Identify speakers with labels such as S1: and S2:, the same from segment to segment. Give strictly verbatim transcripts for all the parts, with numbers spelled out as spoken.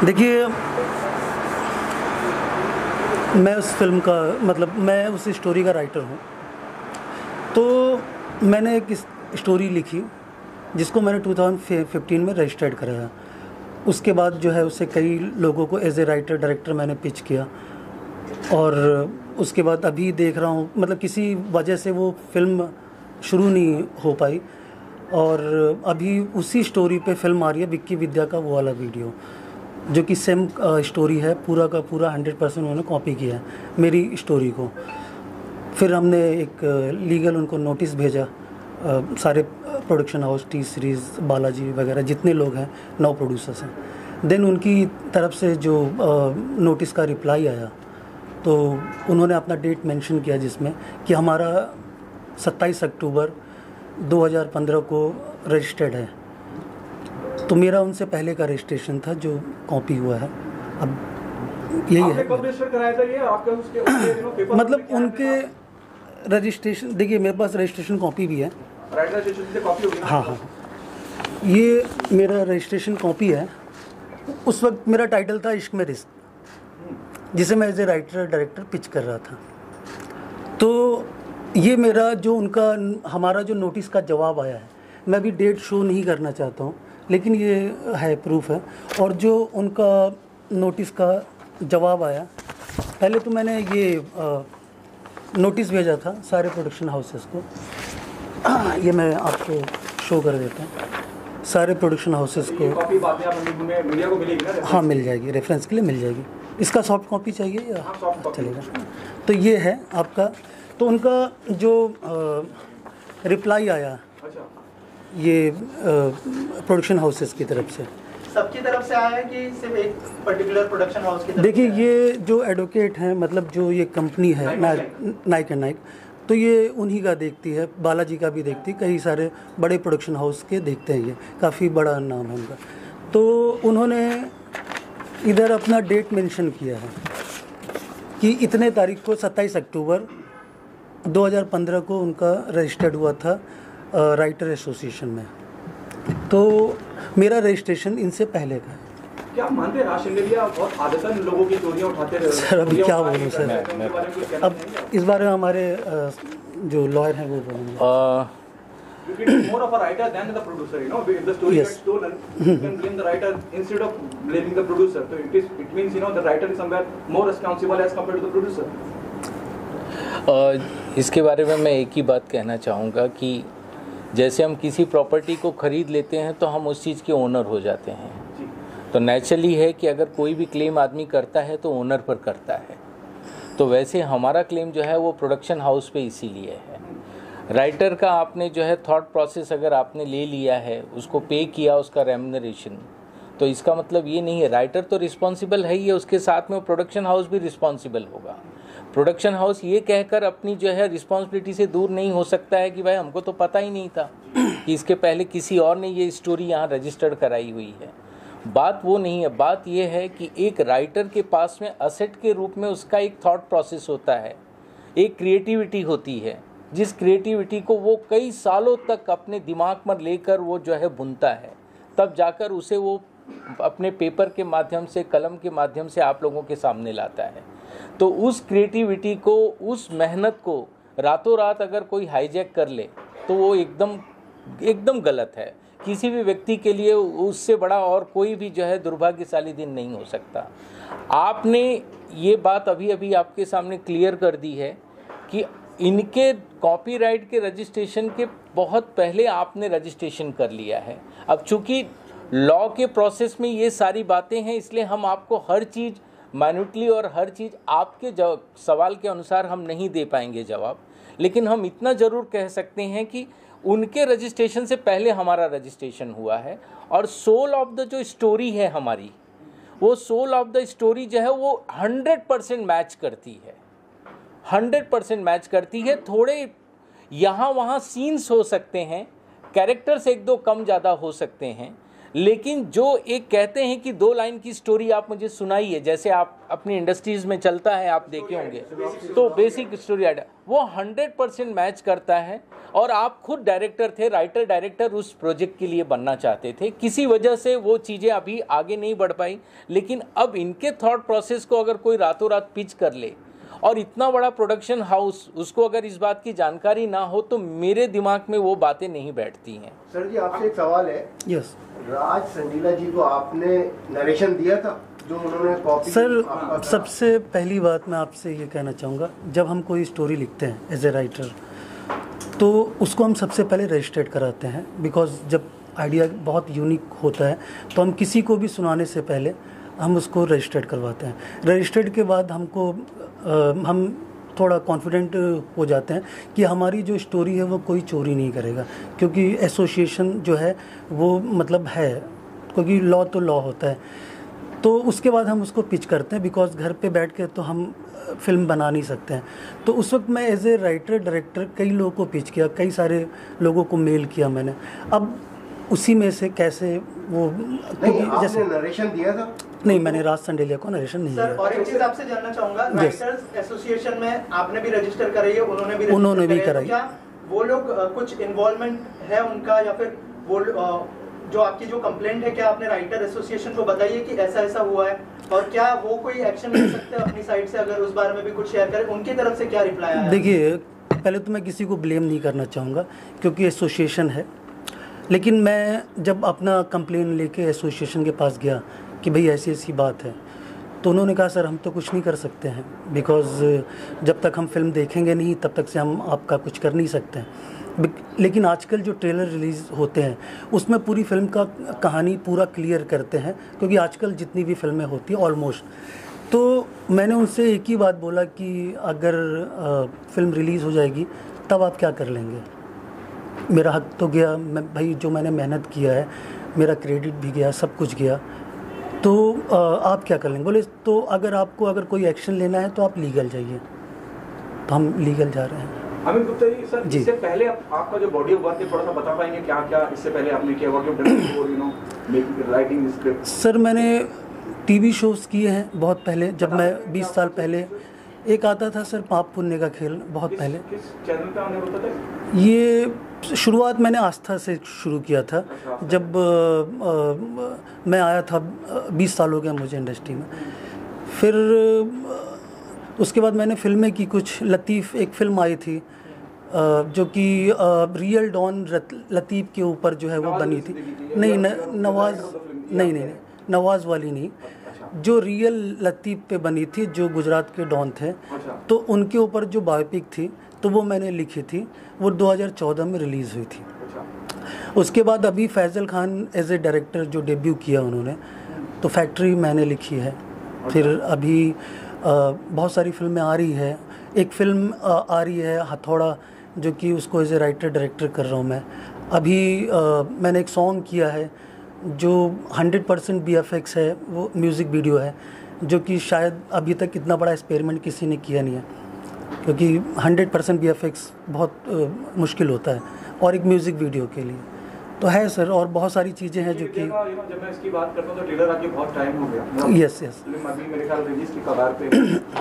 S1: देखिए, मैं उस फिल्म का मतलब मैं उस स्टोरी का राइटर हूँ। तो मैंने एक स्टोरी लिखी जिसको मैंने टू थाउज़ेंड फिफ्टीन में रजिस्टर्ड कराया। उसके बाद जो है उससे कई लोगों को एज ए राइटर डायरेक्टर मैंने पिच किया, और उसके बाद अभी देख रहा हूँ मतलब किसी वजह से वो फिल्म शुरू नहीं हो पाई, और अभी उसी स्टोरी पे फिल्म आ रही है विक्की विद्या का वो वाला वीडियो, जो कि सेम स्टोरी है, पूरा का पूरा हंड्रेड परसेंट उन्होंने कॉपी किया है मेरी स्टोरी को। फिर हमने एक लीगल उनको नोटिस भेजा, आ, सारे production house, T Series, Balaji वगैरह जितने लोग हैं, नौ प्रोड्यूसर्स हैं। देन उनकी तरफ से जो नोटिस का रिप्लाई आया तो उन्होंने अपना डेट मेंशन किया जिसमें कि हमारा सत्ताईस अक्टूबर दो हज़ार पंद्रह को रजिस्टर्ड है। तो मेरा उनसे पहले का रजिस्ट्रेशन था जो कॉपी हुआ है। अब यही है
S2: कब रजिस्टर कराया था ये आपका उसके, उसके you know, पेपर
S1: मतलब उनके रजिस्ट्रेशन, देखिए मेरे पास रजिस्ट्रेशन कॉपी भी है।
S2: राइटर रजिस्ट्रेशन से कॉपी होगी ना?
S1: हाँ हाँ, ये मेरा रजिस्ट्रेशन कॉपी है। उस वक्त मेरा टाइटल था इश्क में रिस्क, जिसे मैं as a writer director pitch कर रहा था। तो ये मेरा जो उनका हमारा जो नोटिस का जवाब आया है, मैं अभी डेट शो नहीं करना चाहता हूँ, लेकिन ये है, प्रूफ है। और जो उनका नोटिस का जवाब आया, पहले तो मैंने ये आ, नोटिस भेजा था सारे प्रोडक्शन हाउसेस को। ये मैं आपको शो कर देता हूँ सारे प्रोडक्शन हाउसेस को।
S2: कॉपी बाद में मीडिया को मिलेगी ना?
S1: हाँ मिल जाएगी, रेफरेंस के लिए मिल जाएगी। इसका सॉफ्ट कॉपी चाहिए या
S2: हाँ, सॉफ्ट कॉपी
S1: चलेगा? तो ये है आपका। तो उनका जो रिप्लाई आया,
S2: अच्छा,
S1: ये प्रोडक्शन हाउसेस की तरफ से,
S3: सबकी तरफ से आया है कि सिर्फ एक पर्टिकुलर प्रोडक्शन हाउस की तरफ?
S1: देखिए ये जो एडवोकेट हैं, मतलब जो ये कंपनी है नाइक एंड नाइक, तो ये उन्हीं का देखती है, बालाजी का भी देखती है, कई सारे बड़े प्रोडक्शन हाउस के देखते हैं, ये काफ़ी बड़ा नाम है उनका। तो उन्होंने इधर अपना डेट मेंशन किया है कि इतने तारीख को सत्ताईस अक्टूबर दो हज़ार पंद्रह को उनका रजिस्टर्ड हुआ था राइटर एसोसिएशन में। तो मेरा रजिस्ट्रेशन इनसे पहले का है।
S2: क्या आप मानते हैं राज सिंघलिया बहुत आदतन लोगों की चोरियां उठाते रहे?
S1: सर अभी क्या बोलूँ सर, अब इस बारे में हमारे जो लॉयर हैं वो बोलेंगे।
S2: You can be more of a writer than the producer, you know. If the story
S1: Yes.
S2: gets stolen, you can blame the writer instead of blaming the producer. So it is, it means, you know, the writer is somewhere more responsible as compared to the producer.
S4: uh, इसके बारे में मैं एक ही बात कहना चाहूँगा कि जैसे हम किसी प्रॉपर्टी को ख़रीद लेते हैं तो हम उस चीज़ के ओनर हो जाते हैं। तो नेचुरली है कि अगर कोई भी क्लेम आदमी करता है तो ओनर पर करता है। तो वैसे हमारा क्लेम जो है वो प्रोडक्शन हाउस पे इसीलिए है। राइटर का आपने जो है थॉट प्रोसेस अगर आपने ले लिया है, उसको पे किया, उसका रेम्यूनरेशन, तो इसका मतलब ये नहीं है, राइटर तो रिस्पॉन्सिबल है ही है, उसके साथ में वो प्रोडक्शन हाउस भी रिस्पॉन्सिबल होगा। प्रोडक्शन हाउस ये कहकर अपनी जो है रिस्पॉन्सिबिलिटी से दूर नहीं हो सकता है कि भाई हमको तो पता ही नहीं था कि इसके पहले किसी और ने ये स्टोरी यहाँ रजिस्टर्ड कराई हुई है। बात वो नहीं है, बात ये है कि एक राइटर के पास में असेट के रूप में उसका एक थॉट प्रोसेस होता है, एक क्रिएटिविटी होती है, जिस क्रिएटिविटी को वो कई सालों तक अपने दिमाग में लेकर वो जो है बुनता है, तब जाकर उसे वो अपने पेपर के माध्यम से, कलम के माध्यम से आप लोगों के सामने लाता है। तो उस क्रिएटिविटी को, उस मेहनत को रातों रात अगर कोई हाईजैक कर ले तो वो एकदम एकदम गलत है। किसी भी व्यक्ति के लिए उससे बड़ा और कोई भी जो है दुर्भाग्यशाली दिन नहीं हो सकता। आपने ये बात अभी अभी आपके सामने क्लियर कर दी है कि इनके कॉपीराइट के रजिस्ट्रेशन के बहुत पहले आपने रजिस्ट्रेशन कर लिया है। अब चूंकि लॉ के प्रोसेस में ये सारी बातें हैं, इसलिए हम आपको हर चीज़ माइन्यूटली और हर चीज़ आपके सवाल के अनुसार हम नहीं दे पाएंगे जवाब, लेकिन हम इतना ज़रूर कह सकते हैं कि उनके रजिस्ट्रेशन से पहले हमारा रजिस्ट्रेशन हुआ है। और सोल ऑफ द जो स्टोरी है हमारी, वो सोल ऑफ द स्टोरी जो है वो हंड्रेड परसेंट मैच करती है, हंड्रेड परसेंट मैच करती है। थोड़े यहाँ वहाँ सीन्स हो सकते हैं, कैरेक्टर्स एक दो कम ज़्यादा हो सकते हैं, लेकिन जो एक कहते हैं कि दो लाइन की स्टोरी आप मुझे सुनाइए, जैसे आप अपनी इंडस्ट्रीज में चलता है, आप देखे होंगे, तो बेसिक स्टोरी आइडिया वो हंड्रेड परसेंट मैच करता है। और आप खुद डायरेक्टर थे, राइटर डायरेक्टर उस प्रोजेक्ट के लिए बनना चाहते थे, किसी वजह से वो चीज़ें अभी आगे नहीं बढ़ पाई। लेकिन अब इनके थॉट प्रोसेस को अगर कोई रातों रात पिच कर ले, और इतना बड़ा प्रोडक्शन हाउस, उसको अगर इस बात की जानकारी ना हो, तो मेरे दिमाग में वो बातें नहीं बैठती हैं।
S5: सर जी, आपसे एक सवाल है।
S1: यस,
S5: राज संडीला जी को आपने नरेशन दिया था जो उन्होंने कॉपी?
S1: सर सबसे पहली बात मैं आपसे ये कहना चाहूँगा, जब हम कोई स्टोरी लिखते हैं एज ए राइटर, तो उसको हम सबसे पहले रजिस्ट्रेट कराते हैं। बिकॉज जब आइडिया बहुत यूनिक होता है तो हम किसी को भी सुनाने से पहले हम उसको रजिस्ट्रेट करवाते हैं। रजिस्ट्रेट के बाद हमको आ, हम थोड़ा कॉन्फिडेंट हो जाते हैं कि हमारी जो स्टोरी है वो कोई चोरी नहीं करेगा, क्योंकि एसोसिएशन जो है वो मतलब है, क्योंकि लॉ तो लॉ होता है। तो उसके बाद हम उसको पिच करते हैं, बिकॉज घर पे बैठ के तो हम फिल्म बना नहीं सकते हैं। तो उस वक्त मैं एज ए राइटर डायरेक्टर कई लोगों को पिच किया, कई सारे लोगों को मेल किया मैंने। अब उसी में से कैसे वो,
S5: नहीं, आपने नरेशन दिया था?
S1: नहीं, मैंने राज संडेलिया को नरेशन नहीं
S3: सर,
S1: दिया।
S3: और एक चीज आपसे जानना चाहूंगा, राइटर्स एसोसिएशन में आपने भी रजिस्टर कराई है, उन्होंने भी
S1: उन्होंने भी कराई।
S3: क्या वो लोग uh, कुछ इन्वॉल्वमेंट है उनका, या फिर वो uh, जो आपकी जो कंप्लेंट है, क्या आपने राइटर एसोसिएशन को बताइए कि ऐसा ऐसा हुआ है, और क्या वो कोई एक्शन ले सकते हैं अपनी साइड से? अगर उस बारे में भी कुछ शेयर करें, उनकी तरफ से क्या रिप्लाई आया?
S1: देखिए, पहले तो मैं किसी को ब्लेम नहीं करना चाहूँगा, क्योंकि एसोसिएशन है। लेकिन मैं जब अपना कंप्लेन लेके एसोसिएशन के पास गया कि भाई ऐसी ऐसी बात है, तो उन्होंने कहा सर हम तो कुछ नहीं कर सकते हैं, बिकॉज़ जब तक हम फिल्म देखेंगे नहीं तब तक से हम आपका कुछ कर नहीं सकते हैं। लेकिन आजकल जो ट्रेलर रिलीज़ होते हैं उसमें पूरी फिल्म का कहानी पूरा क्लियर करते हैं, क्योंकि आजकल जितनी भी फिल्में होती हैं ऑलमोस्ट। तो मैंने उनसे एक ही बात बोला कि अगर आ, फिल्म रिलीज़ हो जाएगी तब आप क्या कर लेंगे? मेरा हक तो गया, मैं भाई जो मैंने मेहनत किया है, मेरा क्रेडिट भी गया, सब कुछ गया, तो आ, आप क्या कर लेंगे? बोले तो अगर आपको अगर कोई एक्शन लेना है तो आप लीगल जाइए। तो हम लीगल जा रहे हैं।
S2: अमित गुप्ता जी, सर जी, इससे पहले आप, आपका जो बॉडी ऑफ वर्क है थोड़ा सा बता पाएंगे, क्या क्या इससे पहले आपने किया, what you done for you know making writing script?
S1: Sir मैंने टीवी शोज़ किए हैं बहुत पहले, जब मैं बीस साल पहले एक आता था सर पाप पुण्य का खेल, बहुत पहले।
S2: किस चैनल पे आने होता था?
S1: ये शुरुआत मैंने आस्था से शुरू किया था, जब आ, आ, मैं आया था, बीस साल हो गया मुझे इंडस्ट्री में। फिर आ, उसके बाद मैंने फिल्में की कुछ। लतीफ़ एक फ़िल्म आई थी आ, जो कि रियल डॉन लतीफ़ के ऊपर जो है वो बनी थी। नहीं न, नवाज़ नहीं नहीं नवाज़ वाली नहीं, जो रियल लतीफ़ पे बनी थी, जो गुजरात के डॉन थे, तो उनके ऊपर जो बायोपिक थी तो वो मैंने लिखी थी। वो दो हज़ार चौदह में रिलीज़ हुई थी। उसके बाद अभी Faizal Khan as a director जो डेब्यू किया उन्होंने, तो फैक्ट्री मैंने लिखी है। फिर अभी आ, बहुत सारी फिल्में आ रही है। एक फ़िल्म आ, आ रही है हथौड़ा, जो कि उसको एज ए राइटर डायरेक्टर कर रहा हूँ मैं। अभी आ, मैंने एक सॉन्ग किया है जो hundred percent B F X है, वो म्यूज़िक वीडियो है, जो कि शायद अभी तक इतना बड़ा एक्सपेरिमेंट किसी ने किया नहीं है, क्योंकि hundred percent B F X बहुत आ, मुश्किल होता है, और एक म्यूज़िक वीडियो के लिए तो है सर। और बहुत सारी चीज़ें हैं जो कि
S2: जब मैं इसकी बात करता हूँ तो ट्रेलर आके बहुत टाइम हो गया।
S1: यस यस
S2: अभी मेरे ख्याल रिलीज की कगार पे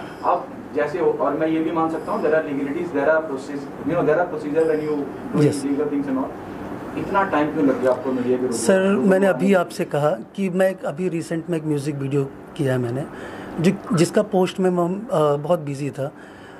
S2: आप जैसे हो, और मैं ये भी मान सकता हूँ there are legalities, there are process, you know there are procedure when you do legal things and all. इतना टाइम क्यों लग गया आपको मीडिया के रूप में?
S1: सर मैंने अभी आपसे कहा कि मैं एक अभी रिसेंट में एक म्यूज़िक वीडियो किया है मैंने, जो जिसका पोस्ट में मैं बहुत बिजी था।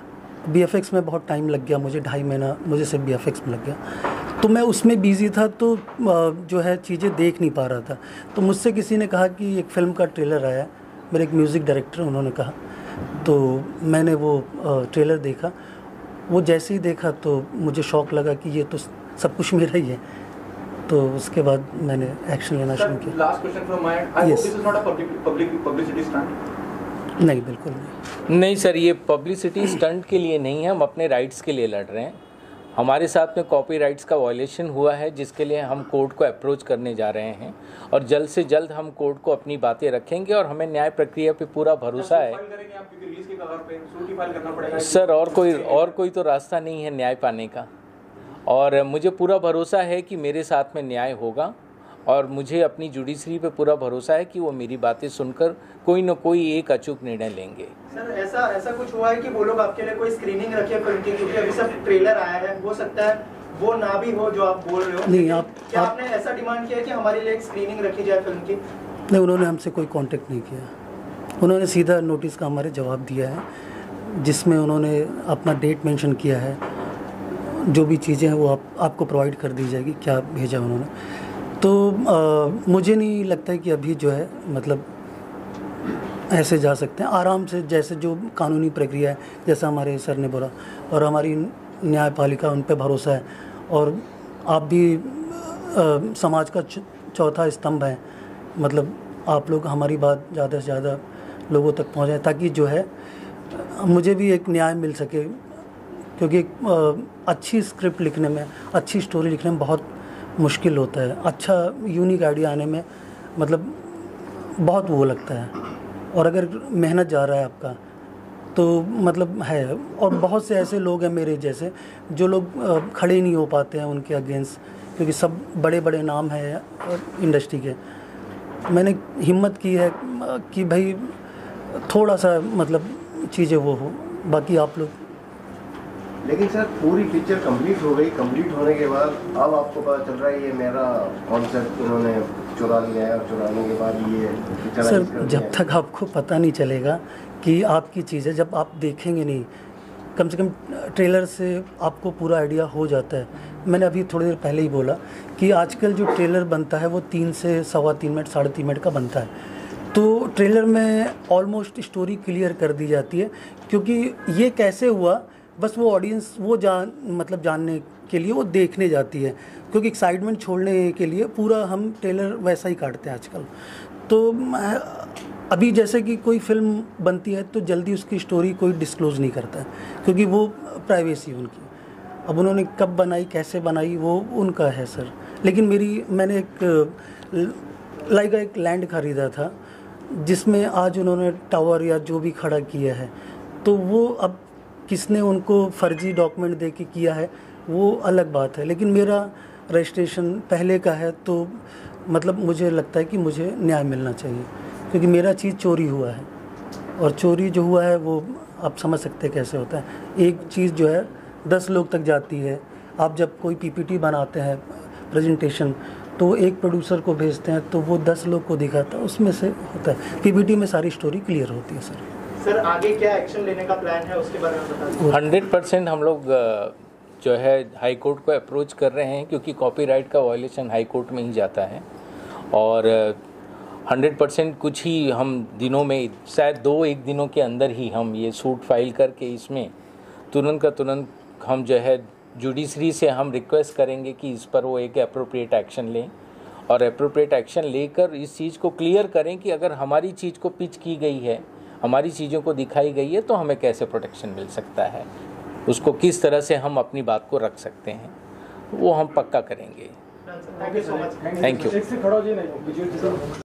S1: बी एफ एक्स में बहुत टाइम लग गया मुझे, ढाई महीना मुझे सिर्फ बी एफ एक्स में लग गया, तो मैं उसमें बिजी था, तो जो है चीज़ें देख नहीं पा रहा था। तो मुझसे किसी ने कहा कि एक फ़िल्म का ट्रेलर आया, मेरे एक म्यूज़िक डायरेक्टर उन्होंने कहा, तो मैंने वो ट्रेलर देखा। वो जैसे ही देखा तो मुझे शौक़ लगा कि ये तो सब कुछ मेरा ही है, तो उसके बाद मैंने एक्शन लेना शुरू किया।
S2: Last question from my end, I hope this is not a public public publicity stunt.
S1: नहीं, बिल्कुल नहीं।
S4: नहीं सर, ये पब्लिसिटी स्टंट के लिए नहीं है, हम अपने राइट्स के लिए लड़ रहे हैं। हमारे साथ में कॉपीराइट्स का वायलेशन हुआ है, जिसके लिए हम कोर्ट को अप्रोच करने जा रहे हैं, और जल्द से जल्द हम कोर्ट को अपनी बातें रखेंगे, और हमें न्याय प्रक्रिया पे पूरा भरोसा है सर। और कोई और कोई तो रास्ता नहीं है न्याय पाने का, और मुझे पूरा भरोसा है कि मेरे साथ में न्याय होगा, और मुझे अपनी जुडिशरी पे पूरा भरोसा है कि वो मेरी बातें सुनकर कोई न कोई एक अचूक निर्णय लेंगे।
S3: सर ऐसा ऐसा कुछ हुआ है कि वो लोग आपके लिए कोई स्क्रीनिंग रखे फिल्म की, क्योंकि अभी सब ट्रेलर आया है, हो सकता है वो ना भी हो जो आप बोल रहे हो।
S1: नहीं, आप
S3: क्या
S1: आप,
S3: आपने ऐसा डिमांड किया है कि हमारे लिए एक स्क्रीनिंग रखी जाए फिल्म की?
S1: नहीं, उन्होंने हमसे कोई कांटेक्ट नहीं किया। उन्होंने सीधा नोटिस का हमारे जवाब दिया है, जिसमें उन्होंने अपना डेट मेंशन किया है, जो भी चीज़ें हैं वो आप आपको प्रोवाइड कर दी जाएगी, क्या भेजा उन्होंने। तो आ, मुझे नहीं लगता है कि अभी जो है मतलब ऐसे जा सकते हैं आराम से, जैसे जो कानूनी प्रक्रिया है, जैसा हमारे सर ने बोला, और हमारी न्यायपालिका उन पे भरोसा है, और आप भी आ, समाज का चौथा स्तंभ है, मतलब आप लोग हमारी बात ज़्यादा से ज़्यादा लोगों तक पहुँचाएं, ताकि जो है मुझे भी एक न्याय मिल सके, क्योंकि आ, अच्छी स्क्रिप्ट लिखने में, अच्छी स्टोरी लिखने में बहुत मुश्किल होता है। अच्छा यूनिक आइडिया आने में मतलब बहुत वो लगता है, और अगर मेहनत जा रहा है आपका तो मतलब है। और बहुत से ऐसे लोग हैं मेरे जैसे जो लोग खड़े नहीं हो पाते हैं उनके अगेंस्ट, क्योंकि सब बड़े बड़े नाम हैं इंडस्ट्री के। मैंने हिम्मत की है कि भाई थोड़ा सा मतलब चीज़ें वो हो, बाकी आप लोग।
S5: लेकिन सर पूरी पिक्चर कंप्लीट हो गई, कंप्लीट होने के बाद अब आपको पता चल रहा है ये मेरा कॉन्सेप्ट उन्होंने चुरा लिया है, और चुराने के बाद ये पिक्चर
S1: सर जब तक आपको पता नहीं चलेगा कि आपकी चीज़ है, जब आप देखेंगे नहीं, कम से कम ट्रेलर से आपको पूरा आइडिया हो जाता है। मैंने अभी थोड़ी देर पहले ही बोला कि आजकल जो ट्रेलर बनता है वो तीन से सवा तीन मिनट साढ़े तीन मिनट का बनता है, तो ट्रेलर में ऑलमोस्ट स्टोरी क्लियर कर दी जाती है, क्योंकि ये कैसे हुआ बस वो ऑडियंस वो जान मतलब जानने के लिए वो देखने जाती है, क्योंकि एक्साइटमेंट छोड़ने के लिए पूरा हम ट्रेलर वैसा ही काटते हैं आजकल। तो अभी जैसे कि कोई फिल्म बनती है तो जल्दी उसकी स्टोरी कोई डिस्क्लोज़ नहीं करता है, क्योंकि वो प्राइवेसी है उनकी। अब उन्होंने कब बनाई, कैसे बनाई, वो उनका है सर। लेकिन मेरी मैंने एक लाइक एक लैंड खरीदा था, जिसमें आज उन्होंने टावर या जो भी खड़ा किया है, तो वो अब किसने उनको फर्जी डॉक्यूमेंट दे के किया है वो अलग बात है, लेकिन मेरा रजिस्ट्रेशन पहले का है, तो मतलब मुझे लगता है कि मुझे न्याय मिलना चाहिए, क्योंकि मेरा चीज़ चोरी हुआ है, और चोरी जो हुआ है वो आप समझ सकते हैं कैसे होता है। एक चीज़ जो है दस लोग तक जाती है। आप जब कोई पीपीटी बनाते हैं प्रेजेंटेशन, तो एक प्रोड्यूसर को भेजते हैं, तो वो दस लोग को दिखाता है, उसमें से होता है पीपीटी में सारी स्टोरी क्लियर होती है सर।
S3: सर आगे क्या एक्शन लेने का प्लान है उसके बारे में बता दीजिए।
S4: हंड्रेड परसेंट हम लोग जो है हाई कोर्ट को अप्रोच कर रहे हैं, क्योंकि कॉपीराइट का वायलेशन हाई कोर्ट में ही जाता है, और हंड्रेड परसेंट कुछ ही हम दिनों में, शायद दो एक दिनों के अंदर ही हम ये सूट फाइल करके इसमें तुरंत का तुरंत हम जो है जुडिशरी से हम रिक्वेस्ट करेंगे कि इस पर वो एक अप्रोप्रिएट एक्शन लें, और अप्रोप्रिएट एक्शन लेकर इस चीज़ को क्लियर करें कि अगर हमारी चीज़ को पिच की गई है, हमारी चीज़ों को दिखाई गई है, तो हमें कैसे प्रोटेक्शन मिल सकता है, उसको किस तरह से हम अपनी बात को रख सकते हैं, वो हम पक्का करेंगे।
S3: Thank you so much.
S4: Thank you.